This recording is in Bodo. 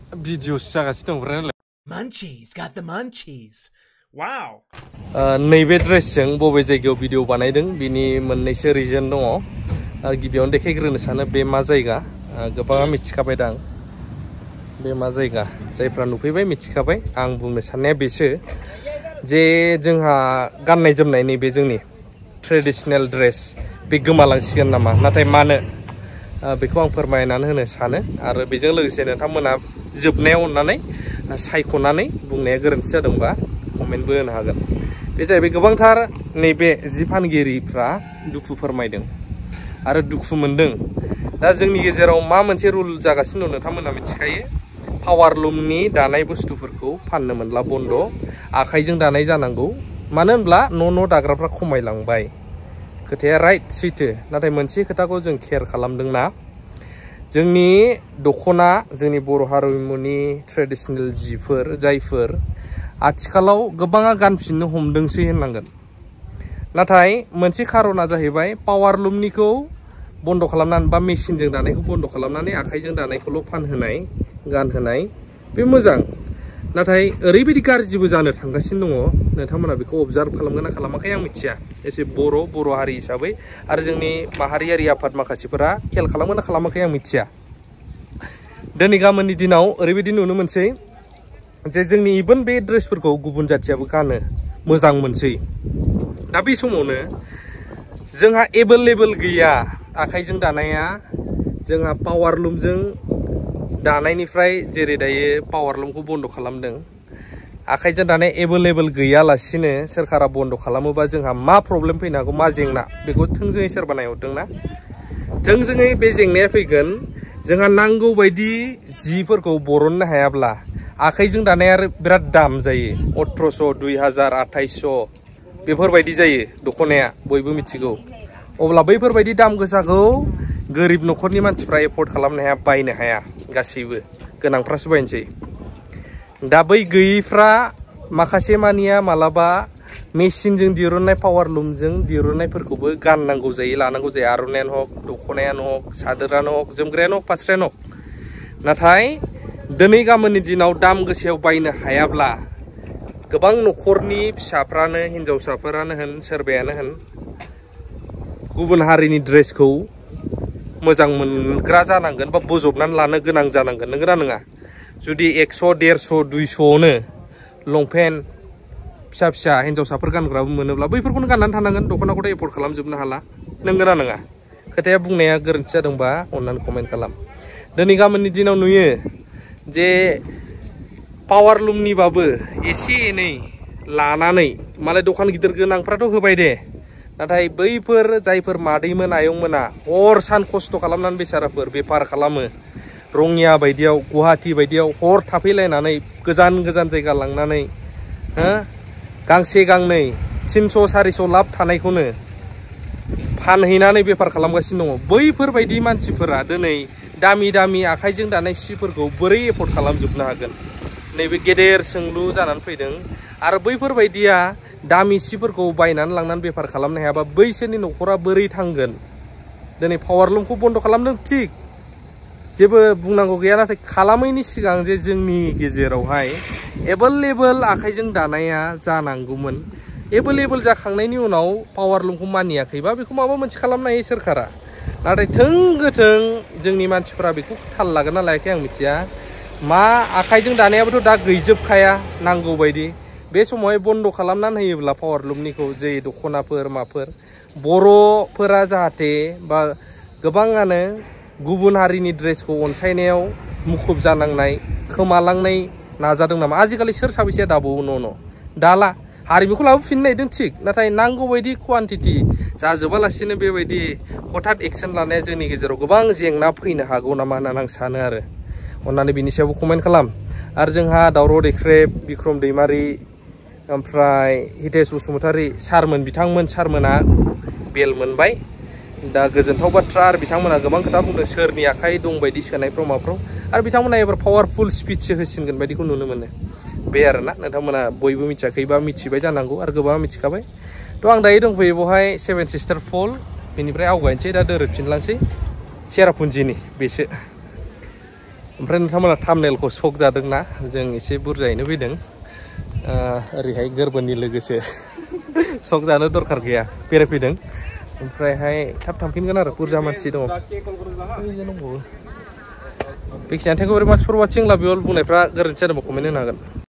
भिडिअ जागासिनो दं ओमफ्राय Munchies, got the munchies. Wow. नैबे ड्रेसजों बबे जायगायाव भिडिअ बानायदों बिनि मोननैसो रिजन दङ। गिबियावनो देखायग्रोनो सानो बे मा जायगा गोबाङा मिथिखाबाय दां बे मा जायगा जायफ्रा नुफैबाय मिथिखाबाय आं बुंनो साननाया बेसो जे जोंहा गाननाय जोमनाय नैबे जोंनि ट्रेडिशनेल ड्रेस बे गोमालांसिगोन नामा नाथाय मानो बेखौ आं फोरमायनानै होनो सानो आरो बेजों लोगोसे नोंथांमोना जोबनायाव अननानै सायख'नानै बुंनाया गोरोन्थि जादोंबा कमेन्टबो होनो हागोन। बे जाहैबाय गोबांथार नैबे जि फानगिरिफ्रा दुखु फोरमायदों आरो दुखु मोनदों। दा जोंनि गेजेराव मा मोनसे रुल जागासिनो दं नोंथांमोना मिथिखायो पावार लुमनि दानाय बुस्थुफोरखौ फाननो मोनला बन्द आखाइजों दानाय जानांगौ मानो होनब्ला न' दाग्राफ्रा खमायलांबाय खोथाया राइट सैथो नाथाय मोनसे खोथाखौ जों केयार खालामदोंना जोंनि दख'ना जोंनि बर' हारिमुनि ट्रेडिशनेल जिफोर जायफोर आथिखालाव गोबाङा गानफिननो हमदोंसै होननांगोन नाथाय मोनसे खारना जाहैबाय पावार लुमनिखौ बन्द खालामनानै बा मेसिनजों दानायखौ बन्द खालामनानै आखाइजों दानायखौल' फानहोनाय गानहोनाय बे मोजां नाथाय ओरैबायदि गाज्रिबो जानो थांगासिनो दङ नोंथांमोना बेखौ अबजार्भ खालामगोन ना खालामाखै आं मिथिया एसे बर' हारि हिसाबै आरो जोंनि माहारियारि आफाद माखासेफोरा खेल खालामगोन ना खालामाखै आं मिथिया दिनै गाबोननि दिनाव ओरैबायदि नुनो मोनसै जे जोंनि इभेन बे ड्रेसफोरखौ गुबुन जाथियाबो गानो मोजां मोनसै दा बे समावनो जोंहा एभेलेबल गैया आखाइजों दानाया जोंहा पावार लुमजों दानायनिफ्राय जेरै दायो पावार लुमखौ बन्द खालामदों आखाइजों दानाय एभेलेबल गैयालासिनो सोरखारा बन्द खालामोबा जोंहा मा प्रब्लेम फैनो हागौ मा जेंना बेखौ थोंजोङै सोरबा नायहरदोंना थोंजोङै बे जेंनाया फैगोन जोंहा नांगौ बायदि जिफोरखौ बरननो हायाब्ला आखाइजों दानाया बिराद दाम जायो 1800 2000 2800 बेफोरबायदि जायो दख'नाया बयबो मिथिगौ अब्ला बैफोरबायदि दाम गोसाखौ गोरिब न'खरनि मानसिफ्रा एफर्ड खालामनो हाया बायनो हाया गासैबो गोनांफ्रासो बायनोसै दा बै गैयैफ्रा माखासे मानिया मालाबा मेसिनजों दिरुननाय पावार लुमजों दिरुननायफोरखौबो गाननांगौ जायो लानांगौ जायो आर'नायानो हक दख'नायानो हक सादोरानो हक जोमग्रायानो हक फास्रायानो हक नाथाय दिनै गाबोननि दिनाव दाम गोसायाव बायनो हायाब्ला गोबां न'खरनि फिसाफ्रानो हिनजावसाफोरानो होन सोरबायानो होन गुबुन हारिनि ड्रेसखौ मोजां मोनग्रा जानांगोन बा बोजबनानै लानो गोनां जानांगोन नंगौना नङा जुदि 100 150 200नो लंपेन्ट फिसा फिसा हिनजावसाफोर गानग्राबो मोनोब्ला बैफोरखौनो गाननानै थानांगोन दख'नाखौथ' एफर्ड खालामजोबनो हाला नंगौना नङा खोथाया बुंनाया गोरोन्थि जादोंबा अननानै कमेन्ट खालाम दिनै गाबोननि दिनाव नुयो जे पावार लुमनिबाबो एसे एनै लानानै मालाय दखान गिदिर गोनांफ्राथ' होबाय दे नाथाय बैफोर जायफोर मादैमोन आयंमोना हर सान खस्थ' खालामनानै बेसाराफोर बेफार खालामो रङिया बायदियाव गुवाहाटि बायदियाव हर थाफैलायनानै गोजान गोजान जायगा लांनानै गांसे गांनै 300 400 लाब थानायखौनो फानहैनानै बेफार खालामगासिनो दङ बैफोरबायदि मानसिफोरा दिनै दामि दामि आखाइजों दानाय सिफोरखौ बोरै एफर्ड खालामजोबनो हागोन नैबे गेदेर सोंलु जानानै फैदों आरो बैफोरबायदिया दामि सिफोरखौ बायनानै लांनानै बेफार खालामनो हायाबा बैसोरनि न'खरा बोरै थांगोन दिनै पावार लुमखौ बन्द खालामदों थिग जेबो बुंनांगौ गैया नाथाय खालामैनि सिगां जे जोंनि गेजेरावहाय एभेलेबल आखाइजों दानाया जानांगौमोन एभेलेबल जाखांनायनि उनाव पावार लुमखौ मानियाखैबा बेखौ माबा मोनसे खालामनो हायो सोरखारा नाथाय थों गोथों जोंनि मानसिफ्रा बेखौ थाल लागोन ना लायाखै आं मिथिया मा आखाइजों दानायाबोथ' दा गैजोबखाया नांगौ बायदि बे समावहाय बन्द खालामनानै होयोब्ला पावार लुमनिखौ जे दख'नाफोर माफोर बर'फोरा जाहाथे बा गोबाङानो गुबुन हारिनि ड्रेसखौ अनसायनायाव मुखुब जानांनाय खोमालांनाय नाजादों नामा आजिखालि सोर साबैसेया दाबावो न' दाला हारिमुखौ लाबोफिननो नागिरदों थिग नाथाय नांगौ बायदि क्वान्टिटि जाजोबालासिनो बेबायदि हठात एक्सन लानाया जोंनि गेजेराव गोबां जेंना फैनो हागौ नामा होननानै आं सानो आरो अननानै बिनि सायावबो कमेन्ट खालाम आरो जोंहा दावराव दैख्रेब बिक्रम दैमारि ओमफ्राय हितेश बसुमतारी सारमोन बिथांमोन सारमोना बेल मोनबाय दा गोजोनथाव बाथ्रा आरो बिथांमोना गोबां खोथा बुंदों सोरनि आखाइ दं बायदि सोनायफ्राव माफ्राव आरो बिथांमोना एबार पावारफुल स्पिचसो होसिनगोन बायदिखौ नुनो मोनो बे आरोना नोंथांमोना बयबो मिथियाखैबा मिथिबाय जानांगौ आरो गोबाङा मिथिखाबाय थ' आं दायो दंफैयो बेवहाय 7 सिस्टार फल बेनिफ्राय आवगायनोसै दा दोरोदफिनलांसै सेरापुन्जिनि बेसो ओमफ्राय नोंथांमोना थाम्बनेलखौ सक जादोंना जों एसे बुरजायैनो फैदों ओरैहाय गोरबोनि लोगोसे सक जानो दरखार गैया बेरायफैदों ओमफ्रायहाय थाब थांफिनगोन आरो बुरजा मानसि दङ बेखिनियानो thank you very much for watching love you अल बुंनायफ्रा गोरोन्थि जादोंबा कमेन्ट होनो हागोन